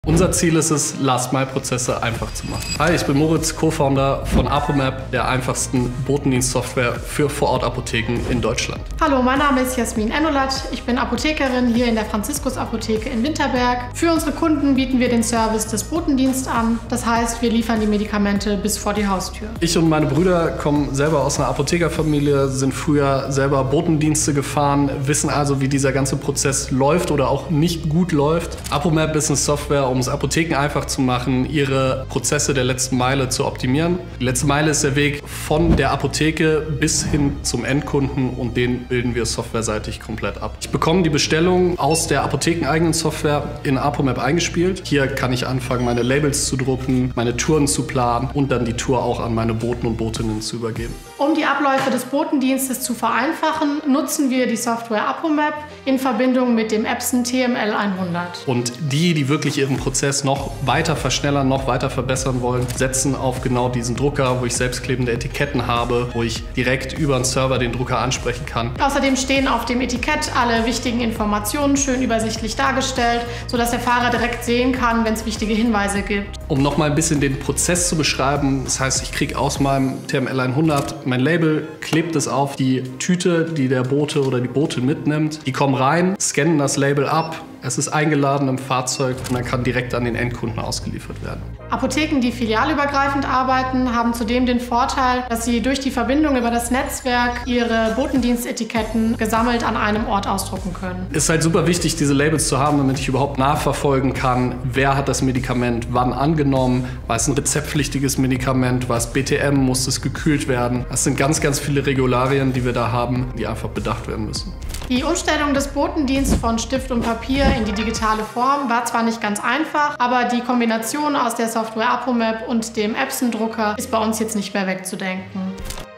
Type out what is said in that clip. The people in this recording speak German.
Unser Ziel ist es, Last-Mile-Prozesse einfach zu machen. Hi, ich bin Moritz, Co-Founder von ApoMap, der einfachsten Botendienstsoftware für Vorortapotheken in Deutschland. Hallo, mein Name ist Jasmin Ennolat. Ich bin Apothekerin hier in der Franziskus-Apotheke in Winterberg. Für unsere Kunden bieten wir den Service des Botendienstes an. Das heißt, wir liefern die Medikamente bis vor die Haustür. Ich und meine Brüder kommen selber aus einer Apothekerfamilie, sind früher selber Botendienste gefahren, wissen also, wie dieser ganze Prozess läuft oder auch nicht gut läuft. ApoMap ist eine Software, um es Apotheken einfach zu machen, ihre Prozesse der letzten Meile zu optimieren. Die letzte Meile ist der Weg von der Apotheke bis hin zum Endkunden und den bilden wir softwareseitig komplett ab. Ich bekomme die Bestellung aus der apothekeneigenen Software in ApoMap eingespielt. Hier kann ich anfangen, meine Labels zu drucken, meine Touren zu planen und dann die Tour auch an meine Boten und Botinnen zu übergeben. Um die Abläufe des Botendienstes zu vereinfachen, nutzen wir die Software ApoMap in Verbindung mit dem Epson TML 100. Und die wirklich ihren Prozess noch weiter verschnellern, noch weiter verbessern wollen, setzen auf genau diesen Drucker, wo ich selbstklebende Etiketten habe, wo ich direkt über einen Server den Drucker ansprechen kann. Außerdem stehen auf dem Etikett alle wichtigen Informationen schön übersichtlich dargestellt, sodass der Fahrer direkt sehen kann, wenn es wichtige Hinweise gibt. Um noch mal ein bisschen den Prozess zu beschreiben, das heißt, ich kriege aus meinem TML 100 mein Label, klebt es auf die Tüte, die der Bote oder die Botin mitnimmt. Die kommen rein, scannen das Label ab. Es ist eingeladen im Fahrzeug und dann kann direkt an den Endkunden ausgeliefert werden. Apotheken, die filialübergreifend arbeiten, haben zudem den Vorteil, dass sie durch die Verbindung über das Netzwerk ihre Botendienstetiketten gesammelt an einem Ort ausdrucken können. Es ist halt super wichtig, diese Labels zu haben, damit ich überhaupt nachverfolgen kann, wer hat das Medikament wann angenommen, war es ein rezeptpflichtiges Medikament, war es BTM, muss es gekühlt werden. Das sind ganz, ganz viele Regularien, die wir da haben, die einfach bedacht werden müssen. Die Umstellung des Botendienstes von Stift und Papier in die digitale Form war zwar nicht ganz einfach, aber die Kombination aus der Software ApoMap und dem Epson-Drucker ist bei uns jetzt nicht mehr wegzudenken.